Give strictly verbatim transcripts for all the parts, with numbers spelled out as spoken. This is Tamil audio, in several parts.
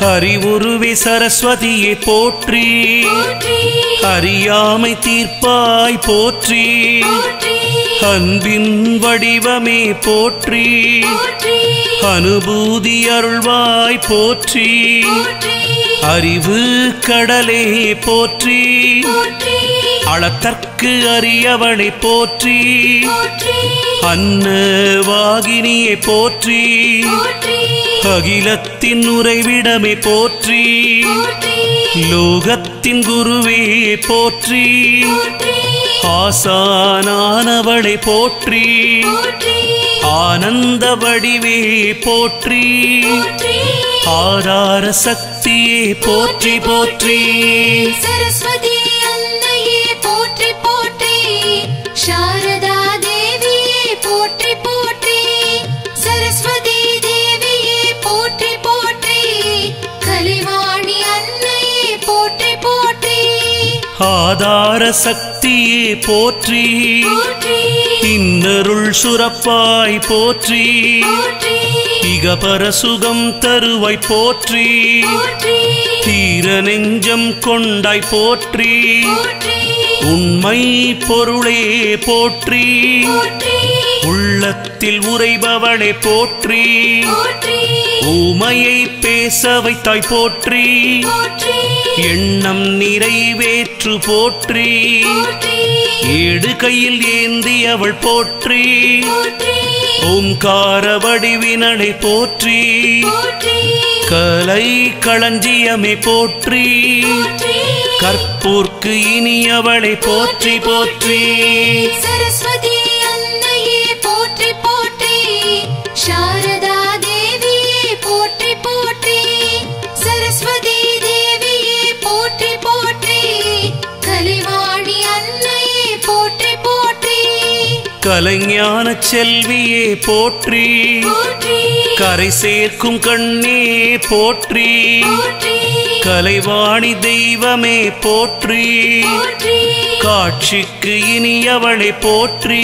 அறிவுருவே சரஸ்வதியே போற்றி, அறியாமை தீர்ப்பாய் போற்றி, அன்பின் வடிவமே போற்றி, அனுபூதி அருள்வாய் போற்றி, அறிவு கடலே போற்றி, அளத்தற்கு அறியவளை போற்றி, அன்னவாகினியே போற்றி, அகிலத்தின் உறைவிடமே போற்றி, லோகத்தின் குருவே போற்றி, ஆசானானவளை போற்றி, ஆனந்த வடிவே போற்றி, ஆதார சக்தியே போற்றி போற்றி. சரஸ்வதி அன்னையே போற்றி போற்றி, சாரதா தேவியே போற்றி போற்றி, சரஸ்வதி தேவியே போற்றி போற்றி, கலைவாணி அன்னையே போற்றி போற்றி, ஆதார சக்தியே போற்றி, இன்னருள் சுரப்பாய் போற்றி, இகபர சுகம் தருவாய் போற்றி, தீர நெஞ்சம் கொண்டாய் போற்றி, உண்மை பொருளே போற்றி, உள்ளத்தில் உறைபவளே போற்றி, ஊமையை பேச வைத்தாய் போற்றி, எண்ணம் நிறைவேற்று போற்றி, ஏடு கையில் ஏந்தியவள் போற்றி, ஓம்கார வடிவினளை போற்றி, கலை களஞ்சியமே போற்றி, கற்பூர்க்கு இனியவளை போற்றி போற்றி. சரஸ்வதி அன்னையே போற்றி போற்றி, சாரதா தேவியே போற்றி போற்றி, சரஸ்வதி தேவியே போற்றி போற்றி, கலைவாணி அன்னையே போற்றி போற்றி, கலைஞான செல்வியே போற்றி, கரை சேர்க்கும் கண்ணே போற்றி, கலைவாணி தெய்வமே போற்றி, காட்சிக்கு இனியவளை போற்றி,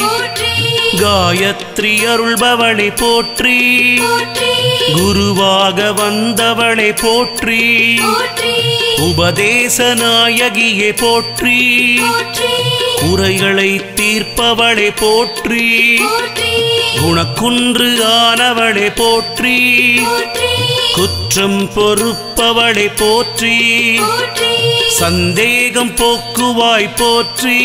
காயத்ரி அருள்பவளை போற்றி, குருவாக வந்தவளை போற்றி, உபதேச நாயகியே போற்றி, குறைகளை தீர்ப்பவளை போற்றி, குணக்குன்று ஆனவளை போற்றி, குற்றம் பொறுப்பவளை போற்றி, சந்தேகம் போக்குவாய் போற்றி,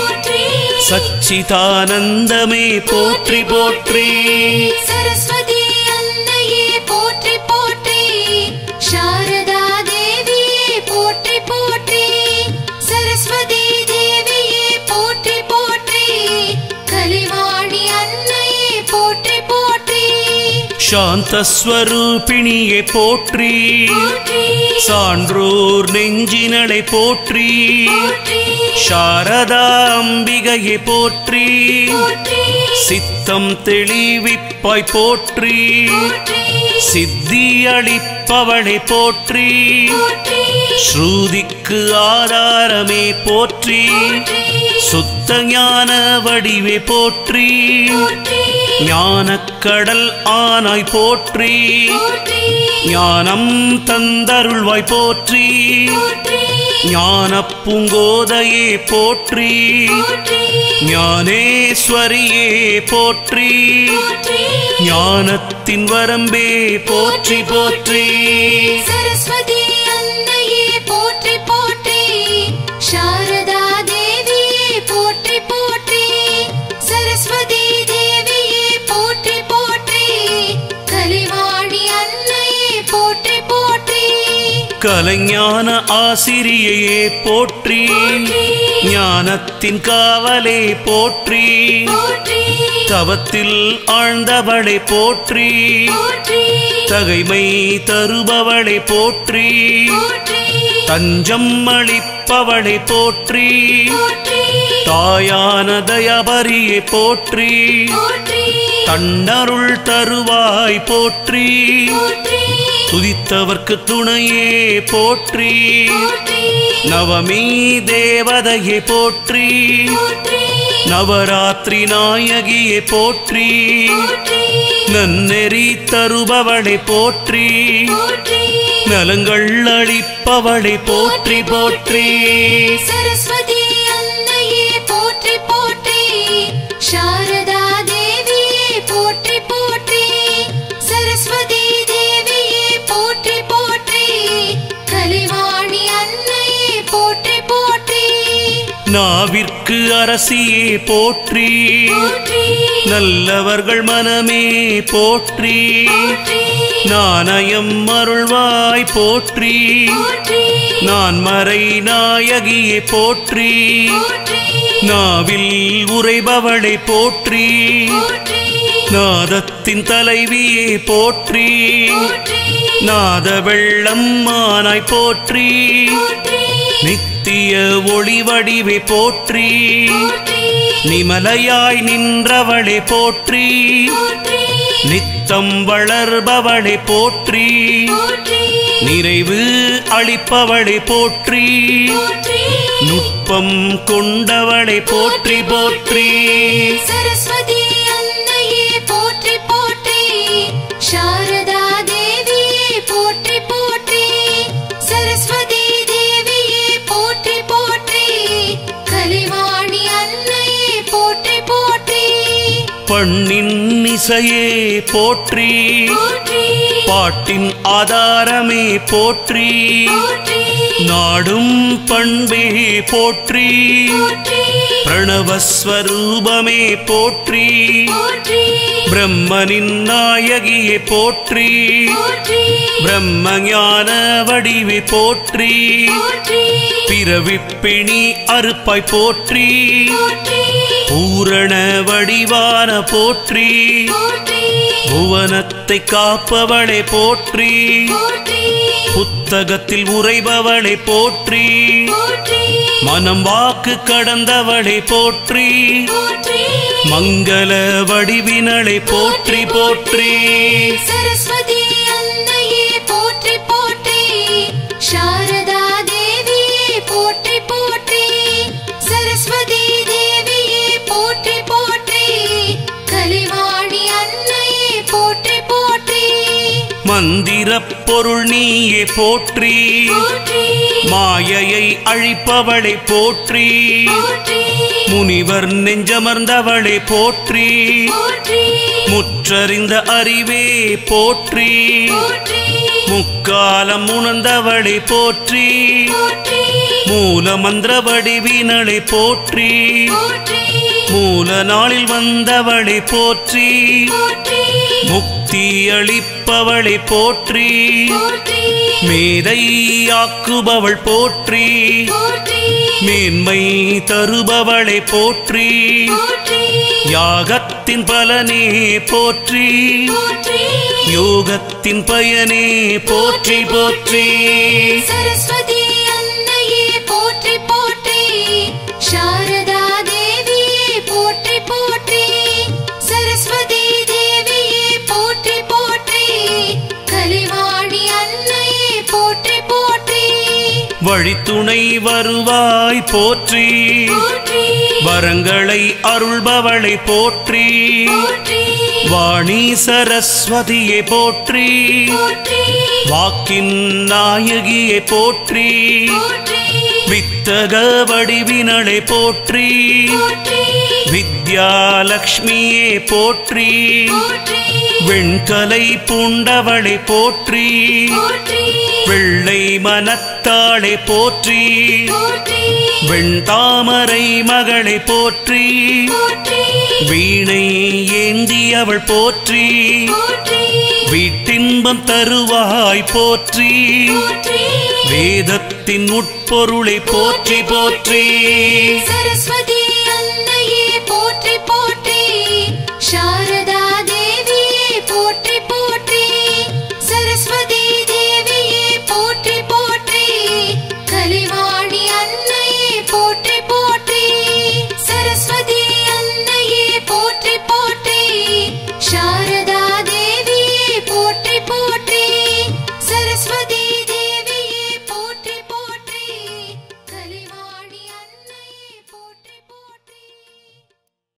சச்சிதானந்தமே போற்றி போற்றி. சரஸ்வதி அன்னையே போற்றி போற்றி, சாரதா தேவியே போற்றி போற்றி, சரஸ்வதி தேவியே போற்றி போற்றி, கலைவாணி அன்னையே போற்றி போற்றி, சாந்தஸ்வரூபிணியே போற்றி, சான்றோர் நெஞ்சினளை போற்றி, சாரதா அம்பிகையை போற்றி, சித்தம் தெளிவிப்பாய் போற்றி, சித்தி அளிப்பவளை போற்றி, ஸ்ருதிக்கு ஆதாரமே போற்றி, சுத்த ஞான வடிவே போற்றி, ஞானக்கடல் ஆனாய் போற்றி, ஞானம் தந்தருள்வாய் போற்றி, ஞான பூங்கோதையே போற்றி, ஞானேஸ்வரியே போற்றி, ஞானத்தின் வரம்பே போற்றி போற்றி. சரஸ்வதி அன்னையே போற்றி போற்றி, சாரதா தேவியே போற்றி போற்றி, சரஸ்வதி தேவியே போற்றி போற்றி, கலைவாணி அன்னையே போற்றி போற்றி, கலைஞான ஆசிரியையே போற்றி, ஞானத்தின் காவலே போற்றி, தவத்தில் ஆழ்ந்தவளை போற்றி, தகைமை தருபவளை போற்றி, தஞ்சம் அளிப்பவளை போற்றி, தாயான தயாபரியை போற்றி, தன்னருள் தருவாய் போற்றி, துதித்தவர்க்கு துணையே போற்றி, நவமி தேவதையை போற்றி, நவராத்திரி நாயகியே போற்றி போற்றி நன்னெறி தருபவளை போற்றி போற்றி நலங்கள் அளிப்பவளை போற்றி போற்றி சரஸ்வதி அன்னையே போற்றி போற்றி சாரதா தேவியே போற்றி போற்றி சரஸ்வதி தேவியே போற்றி போற்றி கலைவாணி அன்னையே போற்றி போற்றி நாவிற்கு அரசியே போற்றி போற்றி நல்லவர்கள் மனமே போற்றி போற்றி நாணயம் அருள்வாய் போற்றி போற்றி நான் மறை நாயகியே போற்றி போற்றி நாவில் உரைபவளை போற்றி போற்றி நாதத்தின் தலைவியே போற்றி போற்றி நாத வெள்ளம் மானாய் போற்றி போற்றி நித்திய ஒளி வடிவே போற்றி போற்றி நிமலையாய் நின்றவளை போற்றி போற்றி நித்தம் வளர்பவளை போற்றி போற்றி நிறைவு அளிப்பவளை போற்றி போற்றி நுட்பம் கொண்டவளை போற்றி போற்றி சரஸ்வதி அன்னையே போற்றி போற்றி சாரதா தேவியே போற்றி போற்றி சரஸ்வதி தேவியே போற்றி போற்றி கலைவாணி அன்னையே போற்றி போற்றி பண்ணின் இசையே போற்றி போற்றி பாட்டின் ஆதாரமே போற்றி போற்றி நாடும் பண்பே போற்றி போற்றி பிரணவஸ்வரூபமே போற்றி போற்றி பிரம்மனின் நாயகியே போற்றி போற்றி பிரம்ம ஞான வடிவே போற்றி போற்றி பிறவிப்பிணி அறுப்பாய் போற்றி போற்றி பூரண வடிவான போற்றி போற்றி புவனத்தை காப்பவளை போற்றி போற்றி புத்தகத்தில் உரைபவளை போற்றி போற்றி மனம் வாக்கு கடந்தவளை போற்றி போற்றி மங்கள வடிவினளை போற்றி போற்றி சரஸ்வதி அன்னையே போற்றி போற்றி சாரதா தேவியே போற்றி போற்றி சரஸ்வதி தேவியே போற்றி போற்றி கலைவாணி அன்னையே போற்றி போற்றி மந்திரப் பொருள் நீயே போற்றி போற்றி மாயையை அழிப்பவளை போற்றி போற்றி முனிவர் நெஞ்சமர்ந்தவளை போற்றி போற்றி முற்றறிந்த அறிவே போற்றி போற்றி முக்காலம் உணர்ந்தவளை போற்றி போற்றி மூல மந்திர வடிவினளை போற்றி போற்றி மூல நாளில் வந்தவளை போற்றி போற்றி முக்தி அளிப்பவளை போற்றி போற்றி மேதையாக்குபவள் போற்றி போற்றி மேன்மை தருபவளை போற்றி போற்றி யாகத்தின் பலனே போற்றி போற்றி யோகத்தின் பயனே போற்றி போற்றி சரஸ்வதி அன்னையே போற்றி போற்றி சாரதா தேவியே போற்றி போற்றி சரஸ்வதி தேவியே போற்றி போற்றி கலைவாணி அன்னையே போற்றி போற்றி வழித்துணை வருவாய் போற்றி போற்றி வரங்களை அருள்பவளை போற்றி போற்றி வாணி சரஸ்வதியே போற்றி போற்றி வாக்கின் நாயகியே போற்றி போற்றி வித்தக வடிவினளை போற்றி போற்றி வித்யாலக்ஷ்மியே போற்றி போற்றி வெண்கலை பூண்டவளை போற்றி போற்றி வெள்ளை மனத்தாளை போற்றி போற்றி வெண்தாமரை மகளை போற்றி போற்றி வீணை ஏந்தியவள் போற்றி போற்றி வீட்டின்பம் தருவாய் போற்றி போற்றி வேதத்தின் உட்பொருளை போற்றி போற்றி சரஸ்வதி அன்னை